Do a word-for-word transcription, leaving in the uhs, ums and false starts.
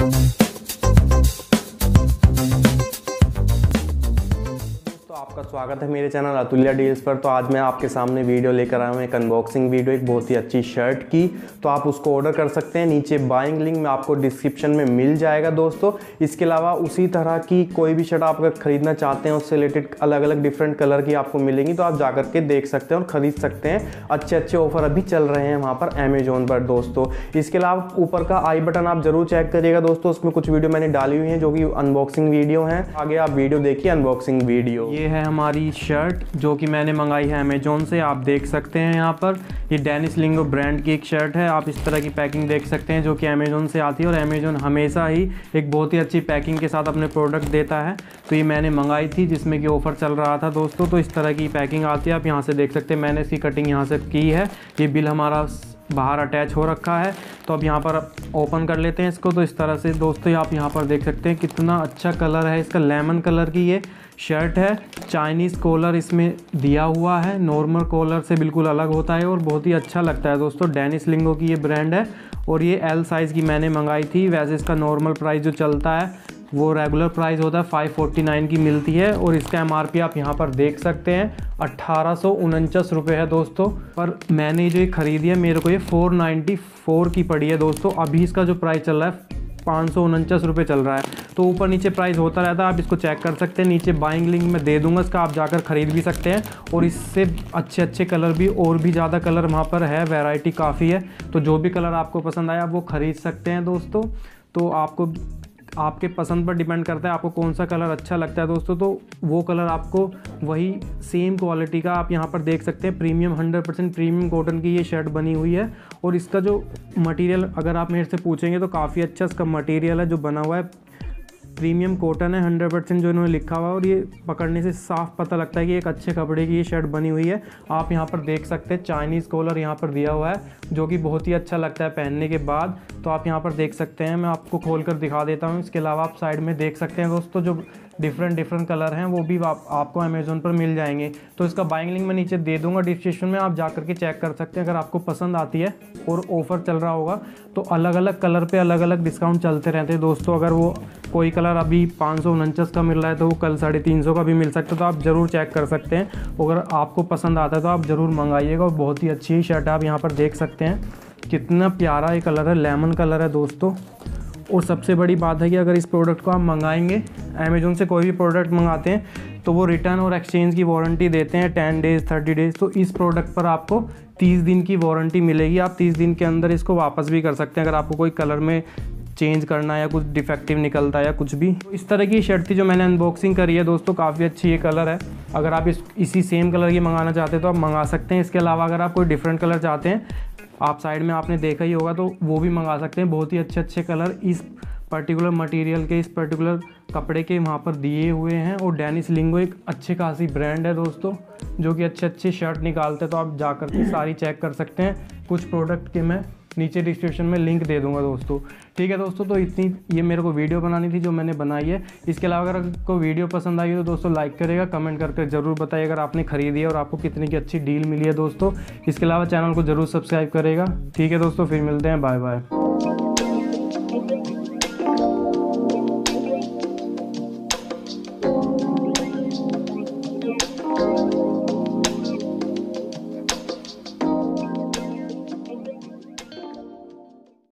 आपका स्वागत है मेरे चैनल अतुल्या डील्स पर। तो आज मैं आपके सामने वीडियो लेकर आया हूँ, एक अनबॉक्सिंग वीडियो एक बहुत ही अच्छी शर्ट की। तो आप उसको ऑर्डर कर सकते हैं, नीचे बाइंग लिंक में आपको डिस्क्रिप्शन में मिल जाएगा दोस्तों। इसके अलावा उसी तरह की कोई भी शर्ट आप अगर खरीदना चाहते हैं, उससे रिलेटेड अलग अलग डिफरेंट कलर की आपको मिलेंगी, तो आप जाकर के देख सकते हैं और ख़रीद सकते हैं। अच्छे अच्छे ऑफर अभी चल रहे हैं वहाँ पर अमेजोन पर दोस्तों। इसके अलावा ऊपर का आई बटन आप जरूर चेक करिएगा दोस्तों, उसमें कुछ वीडियो मैंने डाली हुई हैं जो कि अनबॉक्सिंग वीडियो हैं। आगे आप वीडियो देखिए अनबॉक्सिंग वीडियो। ये है हमारी शर्ट जो कि मैंने मंगाई है अमेजोन से। आप देख सकते हैं यहाँ पर ये डेनिस लिंगो ब्रांड की एक शर्ट है। आप इस तरह की पैकिंग देख सकते हैं जो कि अमेजोन से आती है, और अमेजोन हमेशा ही एक बहुत ही अच्छी पैकिंग के साथ अपने प्रोडक्ट देता है। तो ये मैंने मंगाई थी जिसमें कि ऑफर चल रहा था दोस्तों। तो इस तरह की पैकिंग आती है, आप यहाँ से देख सकते हैं। मैंने इसकी कटिंग यहाँ से की है, ये बिल हमारा बाहर अटैच हो रखा है। तो अब यहाँ पर ओपन कर लेते हैं इसको। तो इस तरह से दोस्तों आप यहाँ पर देख सकते हैं कितना अच्छा कलर है इसका। लेमन कलर की ये शर्ट है, चाइनीज़ कॉलर इसमें दिया हुआ है, नॉर्मल कॉलर से बिल्कुल अलग होता है और बहुत ही अच्छा लगता है दोस्तों। डेनिस लिंगो की ये ब्रांड है और ये एल साइज़ की मैंने मंगाई थी। वैसे इसका नॉर्मल प्राइस जो चलता है वो रेगुलर प्राइस होता है फाइव फोर्टी नाइन की मिलती है, और इसका एमआरपी आप यहाँ पर देख सकते हैं अट्ठारह सौ उनचास रुपये है दोस्तों। पर मैंने जो ये ख़रीदी है मेरे को ये फोर नाइन्टी फोर की पड़ी है दोस्तों। अभी इसका जो प्राइस चल रहा है पाँच सौ उनचास रुपये चल रहा है। तो ऊपर नीचे प्राइस होता रहता है, आप इसको चेक कर सकते हैं। नीचे बाइंग लिंक में दे दूंगा इसका, आप जाकर ख़रीद भी सकते हैं। और इससे अच्छे अच्छे कलर भी और भी ज़्यादा कलर वहाँ पर है, वैरायटी काफ़ी है। तो जो भी कलर आपको पसंद आया आप वो ख़रीद सकते हैं दोस्तों। तो आपको आपके पसंद पर डिपेंड करता है आपको कौन सा कलर अच्छा लगता है दोस्तों। तो वो कलर आपको वही सेम क्वालिटी का आप यहाँ पर देख सकते हैं। Premium hundred percent premium cotton की ये शर्ट बनी हुई है। और इसका जो मटेरियल अगर आप मेरे से पूछेंगे तो काफ़ी अच्छा इसका मटेरियल है जो बना हुआ है। प्रीमियम कॉटन है हंड्रेड परसेंट जो इन्होंने लिखा हुआ है, और ये पकड़ने से साफ पता लगता है कि एक अच्छे कपड़े की ये शर्ट बनी हुई है। आप यहाँ पर देख सकते हैं चाइनीज़ कॉलर यहाँ पर दिया हुआ है जो कि बहुत ही अच्छा लगता है पहनने के बाद। तो आप यहाँ पर देख सकते हैं, मैं आपको खोल कर दिखा देता हूँ। इसके अलावा आप साइड में देख सकते हैं दोस्तों जो डिफरेंट डिफरेंट कलर हैं वो भी आप, आपको अमेजोन पर मिल जाएंगे। तो इसका बाइंग लिंक मैं नीचे दे दूंगा डिस्क्रिप्शन में, आप जा करके चेक कर सकते हैं। अगर आपको पसंद आती है और ऑफ़र चल रहा होगा तो अलग अलग कलर पे अलग अलग डिस्काउंट चलते रहते हैं दोस्तों। अगर वो कोई कलर अभी पाँच सौ उनचास का मिल रहा है तो वो कल साढ़े तीन सौ का भी मिल सकता है। तो आप ज़रूर चेक कर सकते हैं। अगर आपको पसंद आता है तो आप ज़रूर मंगाइएगा। और बहुत ही अच्छी शर्ट है, आप यहाँ पर देख सकते हैं कितना प्यारा ये कलर है, लेमन कलर है दोस्तों। और सबसे बड़ी बात है कि अगर इस प्रोडक्ट को आप मंगाएंगे अमेजोन से, कोई भी प्रोडक्ट मंगाते हैं तो वो रिटर्न और एक्सचेंज की वारंटी देते हैं टेन डेज़ थर्टी डेज़। तो इस प्रोडक्ट पर आपको तीस दिन की वारंटी मिलेगी। आप तीस दिन के अंदर इसको वापस भी कर सकते हैं अगर आपको कोई कलर में चेंज करना है या कुछ डिफेक्टिव निकलता है या कुछ भी। इस तरह की शर्ट थी जो मैंने अनबॉक्सिंग करी है दोस्तों, काफ़ी अच्छी ये कलर है। अगर आप इस इसी सेम कलर की मंगाना चाहते हैं तो आप मंगा सकते हैं। इसके अलावा अगर आप कोई डिफरेंट कलर चाहते हैं, आप साइड में आपने देखा ही होगा, तो वो भी मंगा सकते हैं। बहुत ही अच्छे अच्छे कलर इस पर्टिकुलर मटेरियल के, इस पर्टिकुलर कपड़े के वहाँ पर दिए हुए हैं। और डेनिस लिंगो एक अच्छे खासी ब्रांड है दोस्तों जो कि अच्छे अच्छे शर्ट निकालते हैं। तो आप जा कर के सारी चेक कर सकते हैं। कुछ प्रोडक्ट के मैं नीचे डिस्क्रिप्शन में लिंक दे दूंगा दोस्तों। ठीक है दोस्तों, तो इतनी ये मेरे को वीडियो बनानी थी जो मैंने बनाई है। इसके अलावा अगर आपको वीडियो पसंद आई हो तो दोस्तों लाइक करेगा, कमेंट करके ज़रूर बताइए अगर आपने खरीदी है और आपको कितनी की अच्छी डील मिली है दोस्तों। इसके अलावा चैनल को ज़रूर सब्सक्राइब करेगा। ठीक है दोस्तों, फिर मिलते हैं, बाय बाय।